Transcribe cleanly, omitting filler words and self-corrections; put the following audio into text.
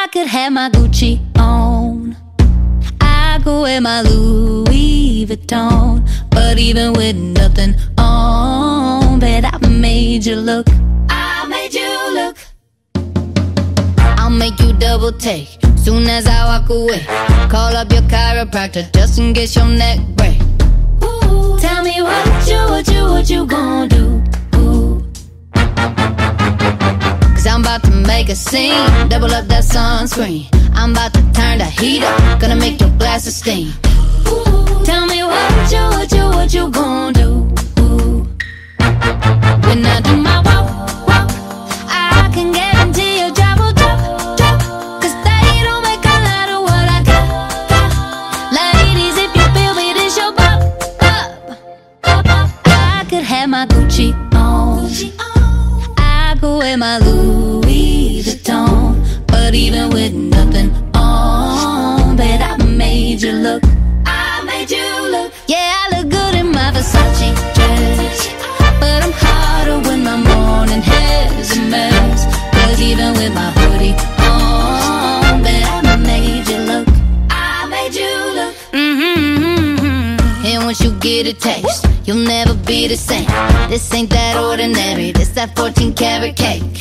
I could have my Gucci on, I could wear my Louis Vuitton, but even with nothing on, bet I made you look. I made you look. I'll make you double take soon as I walk away. Call up your chiropractor just in case your neck break. Ooh, tell me what you gonna do? Ooh. Cause I'm about to make a scene, double up that sunscreen. I'm about to turn the heat up, gonna make your glasses steam. Ooh, tell me what you gonna do? Ooh. When I do my walk, I can guarantee your job will drop. Cause they don't make a lot of what I got. Ladies, if you feel me, this your bop. I could have my Gucci on, I could wear my Louis Vuitton, but even with nothing on, bet I made you look. I made you look. Yeah, I look good in my Versace dress, but I'm hotter when my morning hair's a mess. Cause even with my hoodie on, bet I made you look. I made you look. And once you get a taste, you'll never be the same. This ain't that ordinary, this that 14 karat cake.